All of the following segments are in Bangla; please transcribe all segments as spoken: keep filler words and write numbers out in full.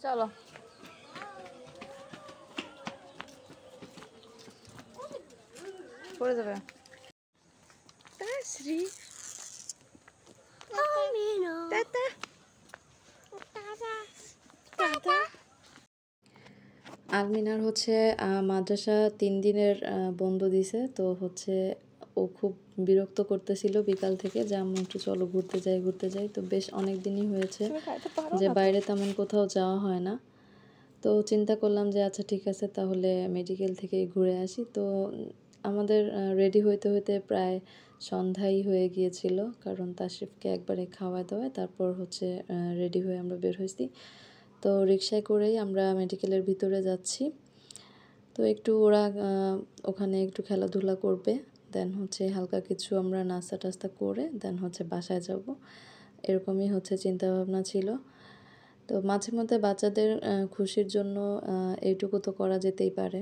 চলো পড়ে যাবে শ্রী টাটা টাটা। আলমিনার হচ্ছে মাদ্রাসা তিন দিনের বন্ধ দিছে, তো হচ্ছে ও খুব বিরক্ত করতেছিল বিকাল থেকে যে আম্মু একটু চলো ঘুরতে যাই ঘুরতে যাই। তো বেশ অনেক দিনই হয়েছে যে বাইরে তেমন কোথাও যাওয়া হয় না। তো চিন্তা করলাম যে আচ্ছা ঠিক আছে তাহলে মেডিকেল থেকে ঘুরে আসি। তো আমাদের রেডি হইতে হইতে প্রায় সন্ধ্যাই হয়ে গিয়েছিল, কারণ তাশরিফকে একবারে খাওয়ায় দাওয়ায় তারপর হচ্ছে রেডি হয়ে আমরা বের হয়েছি। তো রিক্সায় করেই আমরা মেডিকেলের ভিতরে যাচ্ছি। তো একটু ওরা ওখানে একটু খেলাধুলা করবে, দেন হচ্ছে হালকা কিছু আমরা নাস্তা টাস্তা করে দেন হচ্ছে বাসায় যাব, এরকমই হচ্ছে চিন্তা ভাবনা ছিল। তো মাঝে মধ্যে বাচ্চাদের খুশির জন্য এইটুকু তো করা যেতেই পারে।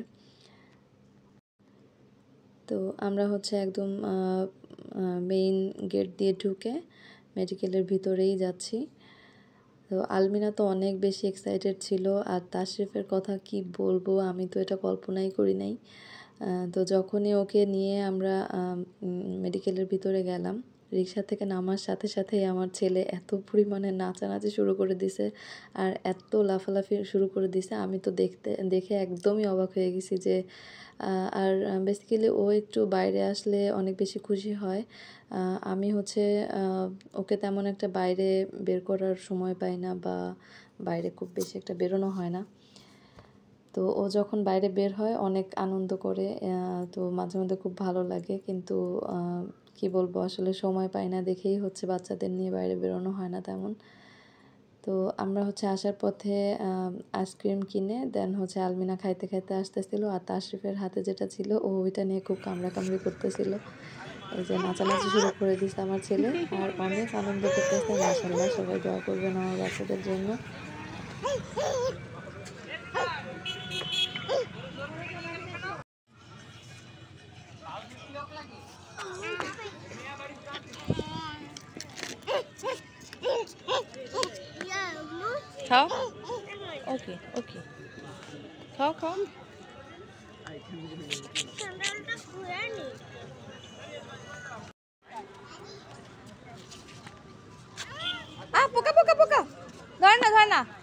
তো আমরা হচ্ছে একদম মেইন গেট দিয়ে ঢুকে মেডিকেলের ভিতরেই যাচ্ছি। তো আলমিনা তো অনেক বেশি এক্সাইটেড ছিল, আর তাশরিফের কথা কি বলবো, আমি তো এটা কল্পনাই করি নাই। তো যখনই ওকে নিয়ে আমরা মেডিকেলের ভিতরে গেলাম, রিক্সা থেকে নামার সাথে সাথেই আমার ছেলে এত পরিমাণে নাচানাচি শুরু করে দিছে আর এত লাফালাফি শুরু করে দিছে, আমি তো দেখতে দেখে একদমই অবাক হয়ে গেছি। যে আর বেসিক্যালি ও একটু বাইরে আসলে অনেক বেশি খুশি হয়। আমি হচ্ছে ওকে তেমন একটা বাইরে বের করার সময় পাই না, বা বাইরে খুব বেশি একটা বেরোনো হয় না। তো ও যখন বাইরে বের হয় অনেক আনন্দ করে, তো মাঝে মধ্যে খুব ভালো লাগে। কিন্তু কি বলবো, আসলে সময় পাই না দেখেই হচ্ছে বাচ্চাদের নিয়ে বাইরে বেরোনো হয় না তেমন। তো আমরা হচ্ছে আসার পথে আইসক্রিম কিনে দেন হচ্ছে আলমিনা খাইতে খাইতে আসতেছিল, আর তাশরিফের হাতে যেটা ছিল ও ওইটা নিয়ে খুব কামড়াকামড়ি করতেছিল। এই যে নাচানাচি শুরু করে দিছে আমার ছেলে, আর অনেক আনন্দ করতেছে। মাশাআল্লাহ, সবাই দোয়া করবেন আমার বাচ্চাদের জন্য। খাও, ওকে ওকে, খাও খাও। আ পোকা পোকা পোকা, ধর না ধর না।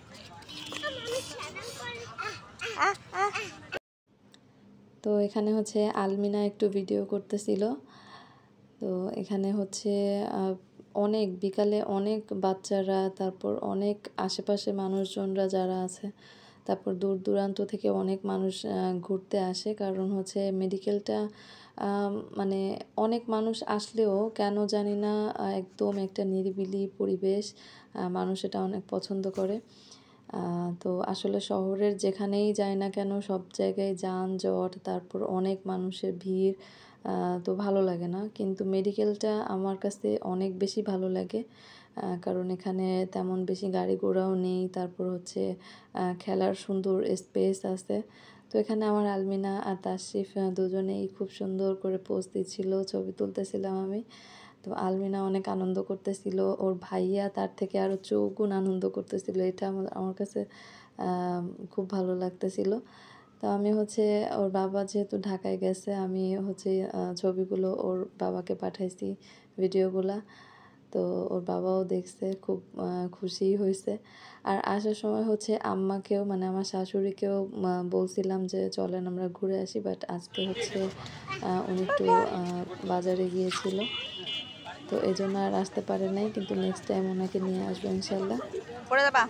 তো এখানে হচ্ছে আলমিনা একটু ভিডিও করতেছিল। তো এখানে হচ্ছে অনেক বিকালে অনেক বাচ্চারা, তারপর অনেক আশেপাশে মানুষজনরা যারা আছে, তারপর দূর দূরান্ত থেকে অনেক মানুষ ঘুরতে আসে। কারণ হচ্ছে মেডিকেলটা মানে অনেক মানুষ আসলেও কেন জানি না একদম একটা নিরিবিলি পরিবেশ, মানুষ এটা অনেক পছন্দ করে। তো আসলে শহরের যেখানেই যায় না কেন সব জায়গায় যানজট, তারপর অনেক মানুষের ভিড়, তো ভালো লাগে না। কিন্তু মেডিকেলটা আমার কাছে অনেক বেশি ভালো লাগে, কারণ এখানে তেমন বেশি গাড়ি ঘোড়াও নেই, তারপর হচ্ছে খেলার সুন্দর স্পেস আছে। তো এখানে আমার আলমিনা আর তাশরিফ দুজনেই খুব সুন্দর করে পোজ দিচ্ছিল, ছবি তুলতেছিলাম আমি। তো আলমিনা অনেক আনন্দ করতেছিল, ওর ভাইয়া তার থেকে আরও চৌগুণ আনন্দ করতেছিল। এটা আমার আমার কাছে খুব ভালো লাগতেছিল। তো আমি হচ্ছে ওর বাবা যেহেতু ঢাকায় গেছে, আমি হচ্ছে ছবিগুলো ওর বাবাকে পাঠাইছি, ভিডিওগুলা। তো ওর বাবাও দেখছে, খুব খুশি হয়েছে। আর আসার সময় হচ্ছে আম্মাকেও মানে আমার শাশুড়িকেও বলছিলাম যে চলেন আমরা ঘুরে আসি, বাট আজকে হচ্ছে উনি একটু বাজারে গিয়েছিল, তো এই জন্য আর আসতে পারে নাই। কিন্তু নেক্সট টাইম ওনাকে নিয়ে আসবো ইনশাল্লাহ। পড়ে যাবা,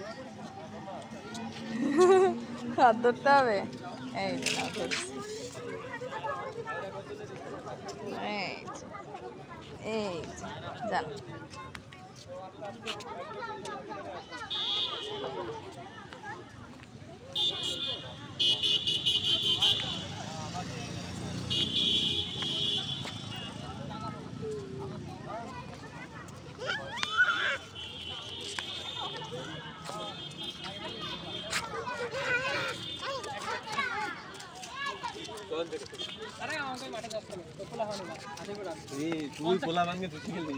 হাত ধরতে হবে। এই এই জান তুই পোলা ভাঙে তুই খেলবি।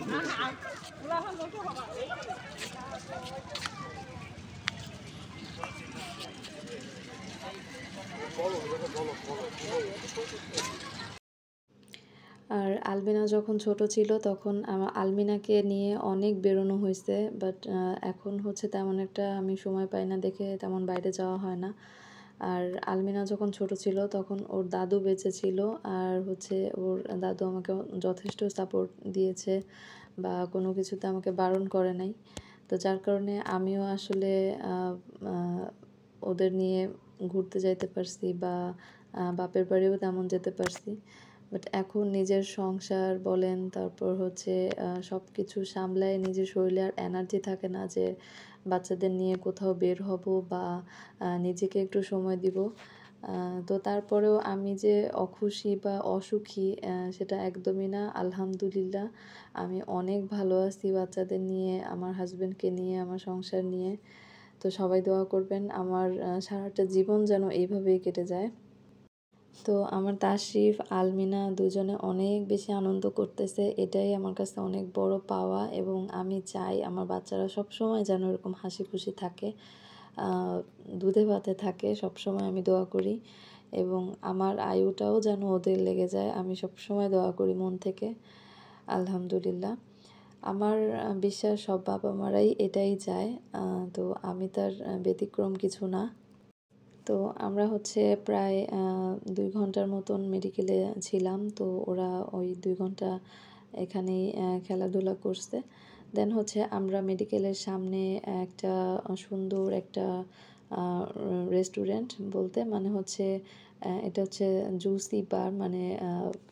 আর আলমিনা যখন ছোট ছিল তখন আমা আলমিনাকে নিয়ে অনেক বেরোনো হইছে। বাট আ এখন হচ্ছে তেমন একটা আমি সময় পাই না দেখে তেমন বাইরে যাওয়া হয় না। আর আলমিনা যখন ছোট ছিল তখন ওর দাদু বেঁচে ছিল। আর হচ্ছে ওর দাদু আমাকে যথেষ্ট সাপোর্ট দিয়েছে বা কোনো কিছুতে আমাকে বারণ করে নাই। তো যার কারণে আমিও আসলে আ আ ওদের নিয়ে ঘুরতে যাইতে পারছি বা আ বাপের বাড়িও তেমন যেতে পারছি। বাট এখন নিজের সংসার বলেন, তারপর হচ্ছে আ সবকিছু সামলায় নিজের শরীরে আর এনার্জি থাকে না যে বাচ্চাদের নিয়ে কোথাও বের হব বা আ নিজেকে একটু সময় দিব। আ তো তারপরেও আমি যে অখুশি বা অসুখী আ সেটা একদমই না। আলহামদুলিল্লাহ আমি অনেক ভালো আছি বাচ্চাদের নিয়ে, আমার হাসব্যান্ডকে নিয়ে, আমার সংসার নিয়ে। তো সবাই দোয়া করবেন আমার আ সারাটা জীবন যেন এইভাবেই কেটে যায়। তো আমার তাশরিফ, আলমিনা দুজনে অনেক বেশি আনন্দ করতেছে। এটাই আমার কাছে অনেক বড় পাওয়া এবং আমি চাই আমার বাচ্চারা সবসময় যেন এরকম হাসিখুশি থাকে। আ দুধে ভাতে থাকে সবসময় আমি দোয়া করি এবং আমার আয়ুটাও যেন ওদের লেগে যায়। আমি সবসময় দোয়া করি মন থেকে। আলহামদুলিল্লাহ। আমার আ বিশ্বাস সব বাবা-মারাই এটাই চায়। আ তো আমি তার আ ব্যতিক্রম কিছু না। তো আমরা হচ্ছে প্রায় আ দুই ঘন্টার মতন মেডিকেলে ছিলাম। তো ওরা ওই দুই ঘন্টা এখানেই অ্যা খেলাধুলা করছে। দেন হচ্ছে আমরা মেডিকেলের সামনে একটা আ সুন্দর একটা আ রেস্টুরেন্ট বলতে মানে হচ্ছে অ্যা এটা হচ্ছে জুসি বার মানে আ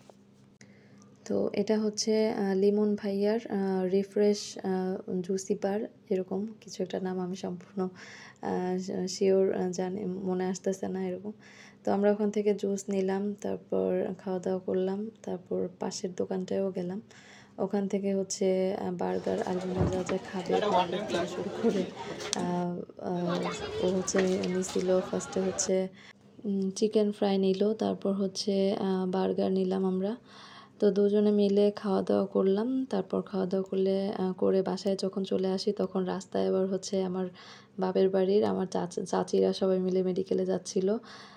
তো এটা হচ্ছে আ লিমন ভাইয়ার আ রিফ্রেশ আ জুসি বার এরকম কিছু একটা নাম আমি সম্পূর্ণ আ শিওর আ জানি মনে আসতেছে না এরকম। তো আমরা ওখান থেকে জুস নিলাম, তারপর খাওয়া-দাওয়া করলাম। তারপর পাশের দোকানটায়ও গেলাম। ওখান থেকে হচ্ছে আ বার্গার, আলমিনা যা, যা খাবে বার্গার থেকে শুরু করে আ আ ও হচ্ছে নিছিল ফার্স্টে হচ্ছে উম চিকেন ফ্রাই নিল। তারপর হচ্ছে আ বার্গার নিলাম আমরা। তো দুজনে মিলে খাওয়া-দাওয়া করলাম। তারপর খাওয়া-দাওয়া করলে আ করে বাসায় যখন চলে আসি তখন রাস্তায় আবার হচ্ছে আমার বাপের বাড়ির আমার চাচা চাচিরা সবাই মিলে মেডিকেলে যাচ্ছিল।